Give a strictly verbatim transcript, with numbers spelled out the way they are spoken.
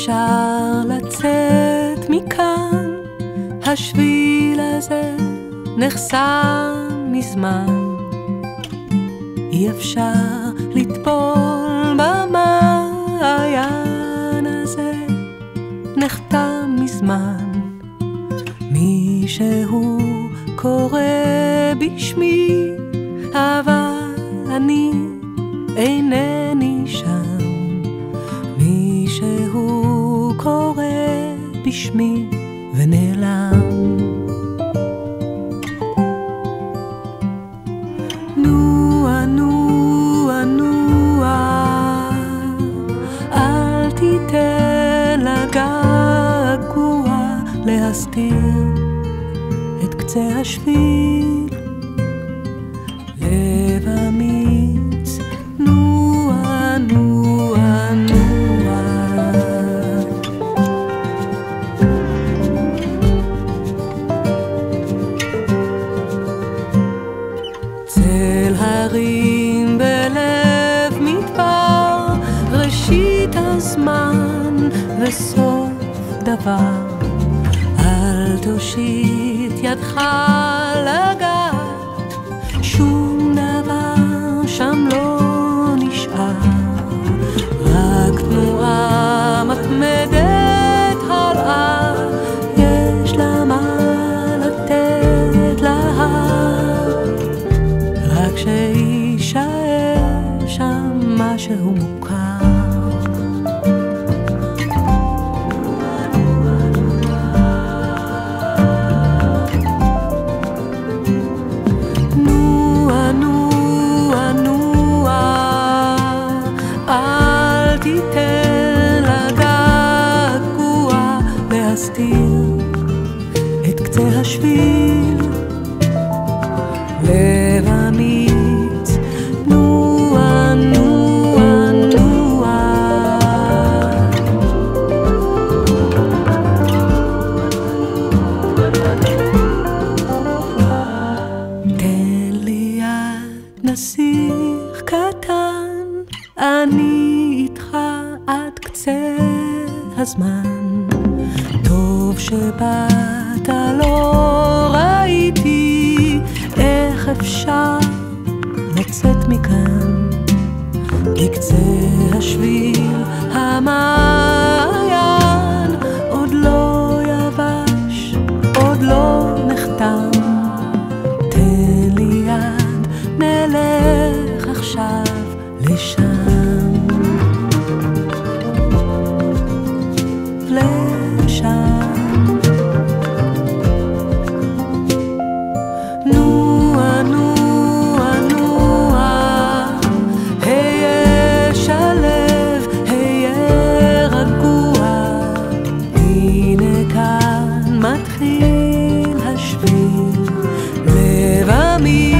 אפשר לצאת מכאן, השביל הזה נחסם מזמן. אי אפשר לטבול במעיין הזה, נחתם מזמן. מישהו קורא בשמי, אבל אני אינני שם. מישהו קורא בשמי ונעלם. נוע, נוע, נוע, אל תיתן לגעגוע להסתיר את קצה השביל. לב אמיץ, נוע, נוע, נוע. צל הרים בלב מדבר, ראשית הזמן וסוף דבר. אל תושיט ידך לגעת, שום דבר שם לא נשאר, רק תנועה מתמדת הלאה, יש לה מה לתת להר, רק שישאר שם משהו מוכר. תיתן לגעגוע להסתיר את קצה השביל. לב אמיץ, נוע, נוע, נוע. תן לי יד נסיך קטן, אני איתך עד קצה הזמן. טוב שבאת, לא ראיתי איך אפשר לצאת מכאן. בקצה השביל המעיין עוד לא יבש, עוד לא נחתם. תן לי יד, נלך עכשיו לשם. נוע, נוע, נוע, היה שלב, היה רגוע. הנה כאן מתחיל השביל. לב אמיץ